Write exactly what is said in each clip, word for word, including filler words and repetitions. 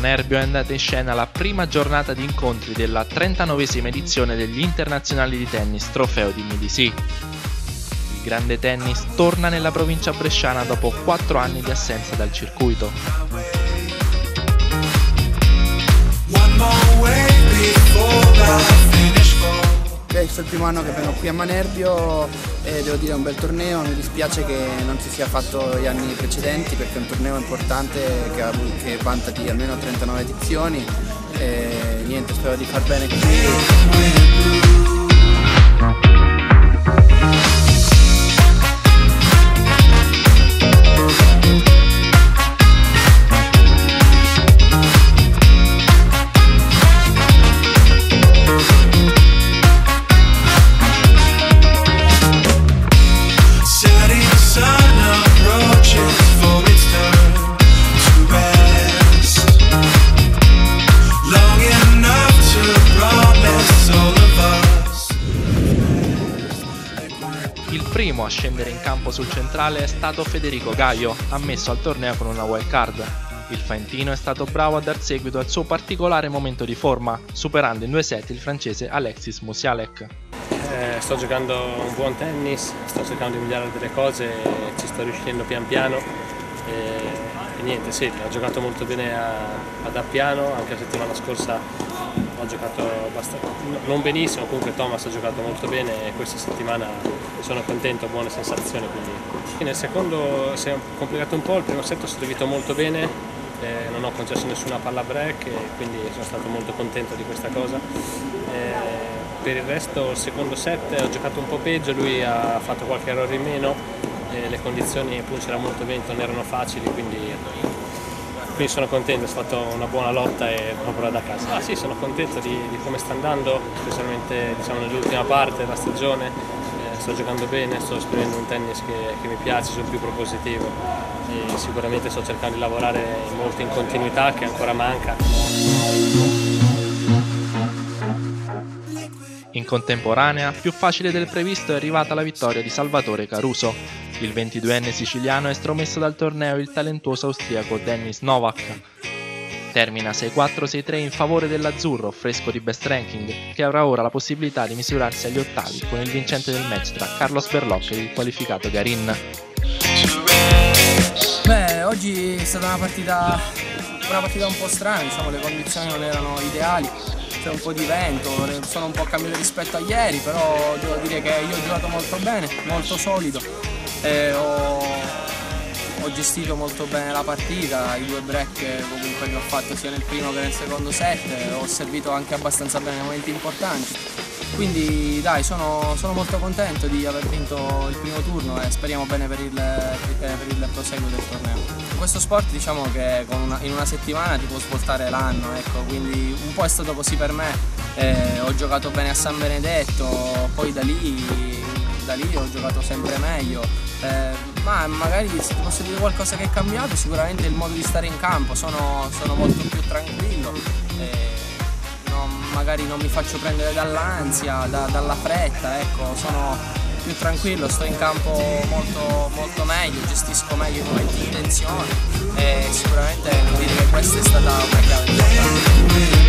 Manerbio è andata in scena la prima giornata di incontri della trentanovesima edizione degli internazionali di tennis Trofeo di Midisi. Il grande tennis torna nella provincia bresciana dopo quattro anni di assenza dal circuito. Questo è il primo anno che vengo qui a Manerbio e devo dire è un bel torneo, mi dispiace che non si sia fatto gli anni precedenti perché è un torneo importante che, ha, che vanta di almeno trentanove edizioni e niente, spero di far bene qui. Il primo a scendere in campo sul centrale è stato Federico Gaio, ammesso al torneo con una wild card. Il faentino è stato bravo a dar seguito al suo particolare momento di forma, superando in due set il francese Alexis Musialek. Eh, sto giocando un buon tennis, sto cercando di migliorare delle cose, ci sto riuscendo pian piano e, e niente, sì, ho giocato molto bene a, ad Appiano, anche la settimana scorsa ho giocato abbastanza, non benissimo, comunque Thomas ha giocato molto bene e questa settimana sono contento, buone sensazioni. Quindi. Nel secondo si è complicato un po', il primo set ho servito molto bene, eh, non ho concesso nessuna palla break e quindi sono stato molto contento di questa cosa. Eh, per il resto il secondo set ho giocato un po' peggio, lui ha fatto qualche errore in meno, eh, le condizioni appunto c'era molto vento, non erano facili, quindi Quindi sono contento, è stata una buona lotta e l'ho portata a casa. Ah sì, sono contento di, di come sta andando, specialmente diciamo, nell'ultima parte della stagione. Eh, sto giocando bene, sto esprimendo un tennis che, che mi piace, sono più propositivo e sicuramente sto cercando di lavorare molto in continuità che ancora manca. In contemporanea, più facile del previsto è arrivata la vittoria di Salvatore Caruso. Il ventiduenne siciliano ha estromesso dal torneo il talentuoso austriaco Denis Novak. Termina sei quattro sei tre in favore dell'azzurro, fresco di best ranking, che avrà ora la possibilità di misurarsi agli ottavi con il vincente del match tra Carlos Berlocq e il qualificato Garin. Beh, oggi è stata una partita, una partita un po' strana, diciamo, le condizioni non erano ideali. C'è un po' di vento, sono un po' cambiato rispetto a ieri, però devo dire che io ho giocato molto bene, molto solido, e ho, ho gestito molto bene la partita, i due break comunque che ho fatto sia nel primo che nel secondo set, ho servito anche abbastanza bene nei momenti importanti, quindi dai, sono, sono molto contento di aver vinto il primo turno e speriamo bene per il, per il proseguo del torneo. Questo sport diciamo che con una, in una settimana ti può svoltare l'anno, ecco, quindi un po' è stato così per me, eh, ho giocato bene a San Benedetto, poi da lì, da lì ho giocato sempre meglio, eh, ma magari se ti posso dire qualcosa che è cambiato sicuramente il modo di stare in campo, sono, sono molto più tranquillo, eh, non, magari non mi faccio prendere dall'ansia, da, dalla fretta, ecco, sono più tranquillo, sto in campo molto, molto meglio, gestisco meglio i momenti di tensione e sicuramente devo dire che questa è stata una chiave importante.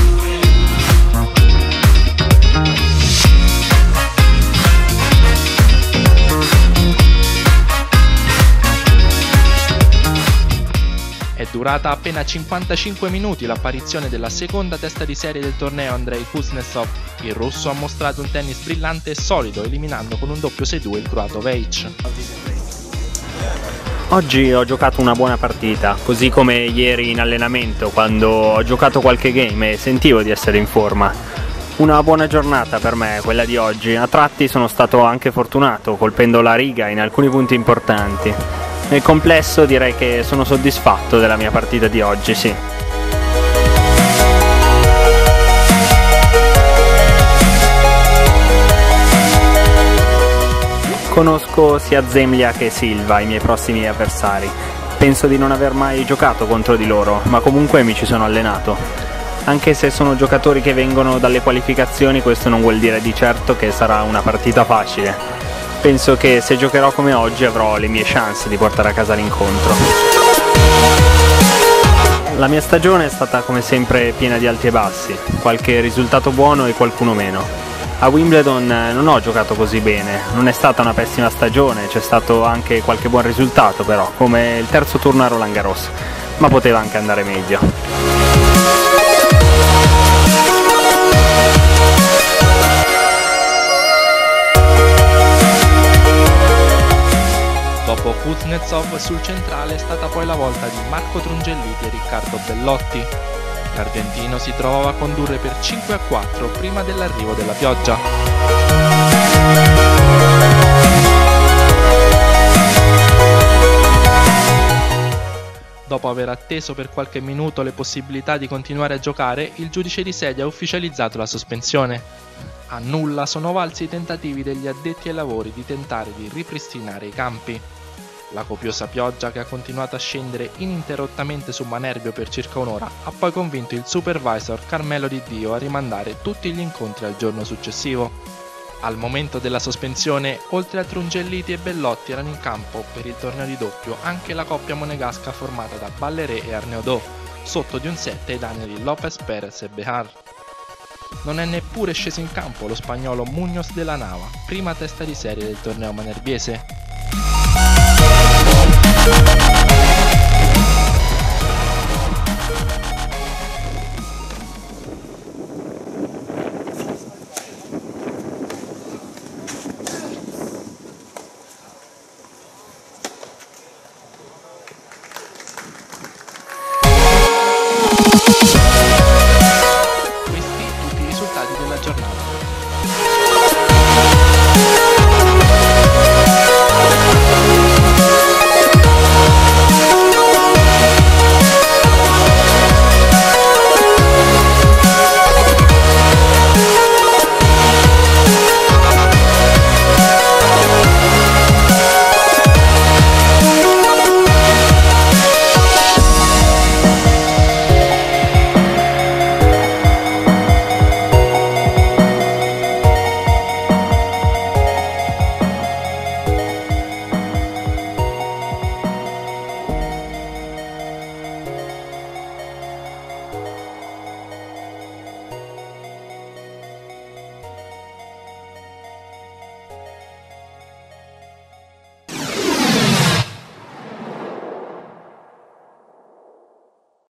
È durata appena cinquantacinque minuti l'apparizione della seconda testa di serie del torneo Andrei Kuznetsov. Il russo ha mostrato un tennis brillante e solido, eliminando con un doppio sei due il croato Vejic. Oggi ho giocato una buona partita, così come ieri in allenamento quando ho giocato qualche game e sentivo di essere in forma. Una buona giornata per me quella di oggi, a tratti sono stato anche fortunato colpendo la riga in alcuni punti importanti. Nel complesso direi che sono soddisfatto della mia partita di oggi, sì. Conosco sia Zemlja che Silva, i miei prossimi avversari. Penso di non aver mai giocato contro di loro, ma comunque mi ci sono allenato. Anche se sono giocatori che vengono dalle qualificazioni, questo non vuol dire di certo che sarà una partita facile. Penso che se giocherò come oggi avrò le mie chance di portare a casa l'incontro. La mia stagione è stata come sempre piena di alti e bassi, qualche risultato buono e qualcuno meno. A Wimbledon non ho giocato così bene, non è stata una pessima stagione, c'è stato anche qualche buon risultato però, come il terzo turno a Roland Garros, ma poteva anche andare meglio. Dopo Kuznetsov, sul centrale è stata poi la volta di Marco Trungelliti e Riccardo Bellotti. L'argentino si trovava a condurre per cinque a quattro prima dell'arrivo della pioggia. Dopo aver atteso per qualche minuto le possibilità di continuare a giocare, il giudice di sedia ha ufficializzato la sospensione. A nulla sono valsi i tentativi degli addetti ai lavori di tentare di ripristinare i campi. La copiosa pioggia, che ha continuato a scendere ininterrottamente su Manerbio per circa un'ora, ha poi convinto il supervisor Carmelo Di Dio a rimandare tutti gli incontri al giorno successivo. Al momento della sospensione, oltre a Trungelliti e Bellotti, erano in campo per il torneo di doppio anche la coppia monegasca formata da Balleré e Arnaudot, sotto di un set ai danni di López Pérez e Behar. Non è neppure sceso in campo lo spagnolo Muñoz de la Nava, prima testa di serie del torneo manerbiese.